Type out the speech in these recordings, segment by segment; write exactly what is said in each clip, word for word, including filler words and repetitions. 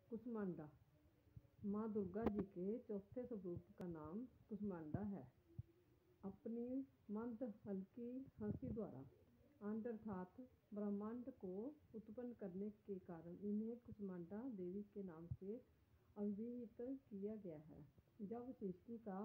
कुसमांडा माँ दुर्गा जी के चौथे स्वरूप का नाम कुसमांडा है। अपनी मंद हल्की हंसी द्वारा अंड अर्थात ब्रह्मांड को उत्पन्न करने के कारण इन्हें कुसमांडा देवी के नाम से अभिहित किया गया है। जब सृष्टि का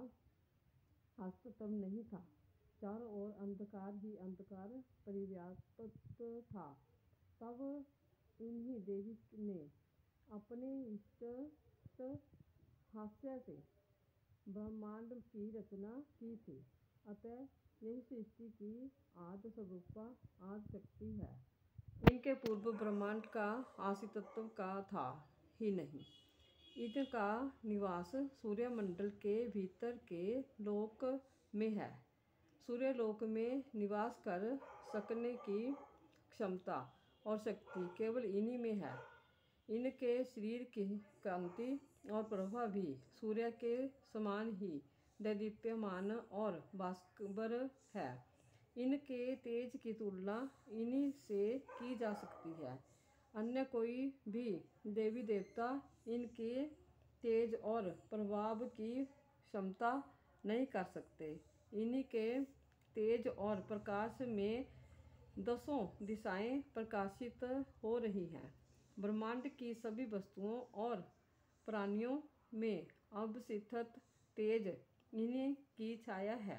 अस्तित्व नहीं था, चारों ओर अंधकार ही अंधकार परिव्याप्त था, तब इन्हीं देवी ने अपने इष्ट हास्य से ब्रह्मांड की रचना की थी। अतः यही सृष्टि की आदि स्वरूपा आदि शक्ति है। इनके पूर्व ब्रह्मांड का अस्तित्व का था ही नहीं। इनका निवास सूर्यमंडल के भीतर के लोक में है। सूर्यलोक में निवास कर सकने की क्षमता और शक्ति केवल इन्हीं में है। इनके शरीर की कांति और प्रभा भी सूर्य के समान ही दैदीप्यमान और भास्कर है। इनके तेज की तुलना इन्हीं से की जा सकती है। अन्य कोई भी देवी देवता इनके तेज और प्रभाव की क्षमता नहीं कर सकते। इन्हीं के तेज और प्रकाश में दसों दिशाएं प्रकाशित हो रही हैं। ब्रह्मांड की सभी वस्तुओं और प्राणियों में अवस्थित तेज इन्हीं की छाया है।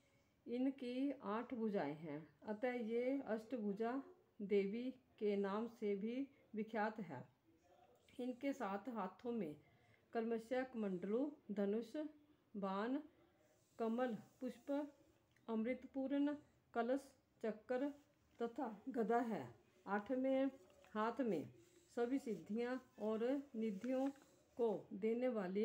इनकी आठ भुजाएं हैं, अतः ये अष्टभुजा देवी के नाम से भी विख्यात है। इनके सात हाथों में कर्मश्य कमंडलू, धनुष, बाण, कमल पुष्प, अमृतपूर्ण कलश, चक्र तथा गदा है। आठवें हाथ में सभी सिद्धियां और निधियों को देने वाली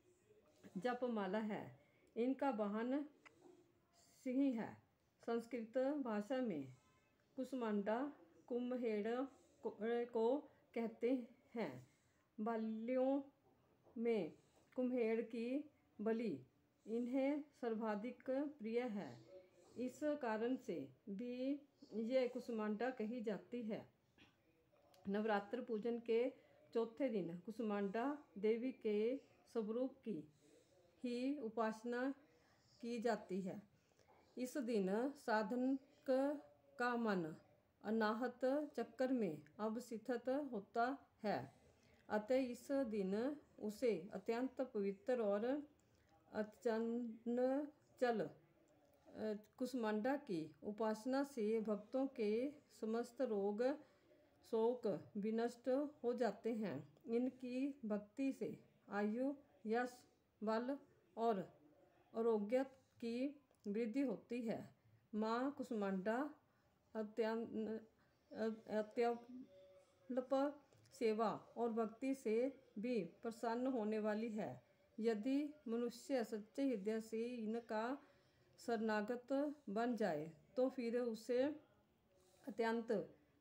जपमाला है। इनका वाहन सिंह है। संस्कृत भाषा में कुसमांडा कुम्हेड़ को कहते हैं। बलियों में कुम्हेड़ की बलि इन्हें सर्वाधिक प्रिय है। इस कारण से भी ये कुसमांडा कही जाती है। नवरात्र पूजन के चौथे दिन कुसमांडा देवी के स्वरूप की ही उपासना की जाती है। इस दिन साधक का मन अनाहत चक्र में अवस्थित होता है, अतः इस दिन उसे अत्यंत पवित्र और अचंचल कुसमांडा की उपासना से भक्तों के समस्त रोग शोक विनष्ट हो जाते हैं। इनकी भक्ति से आयु, यश, बल और आरोग्य की वृद्धि होती है। माँ कुसमांडा अत्यल्प सेवा और भक्ति से भी प्रसन्न होने वाली है। यदि मनुष्य सच्चे हृदय से इनका शरणागत बन जाए तो फिर उसे अत्यंत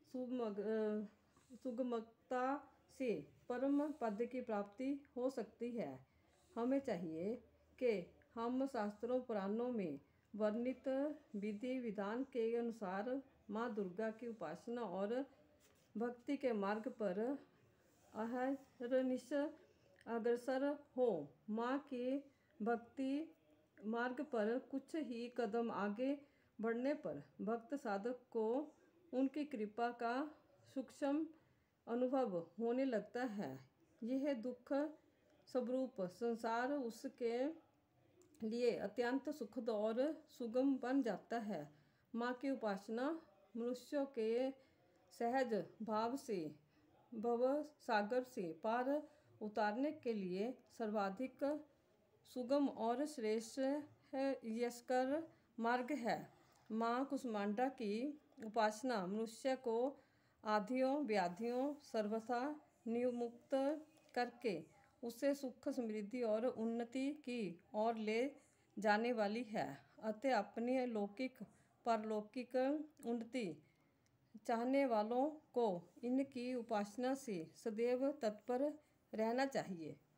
सुगमता से परम पद की प्राप्ति हो सकती है। हमें चाहिए कि हम शास्त्रों पुराणों में वर्णित विधि विधान के अनुसार माँ दुर्गा की उपासना और भक्ति के मार्ग पर अहर्निश अग्रसर हो। माँ के भक्ति मार्ग पर कुछ ही कदम आगे बढ़ने पर भक्त साधक को उनकी कृपा का सूक्ष्म अनुभव होने लगता है। यह दुख स्वरूप संसार उसके लिए अत्यंत सुखद और सुगम बन जाता है। माँ की उपासना मनुष्यों के सहज भाव से भव सागर से पार उतारने के लिए सर्वाधिक सुगम और श्रेष्ठ यशकर मार्ग है। माँ कुसमांडा की उपासना मनुष्य को आधियों व्याधियों सर्वथा निमुक्त करके उसे सुख समृद्धि और उन्नति की ओर ले जाने वाली है। अतः अपनी लौकिक पारलौकिक उन्नति चाहने वालों को इनकी उपासना से सदैव तत्पर रहना चाहिए।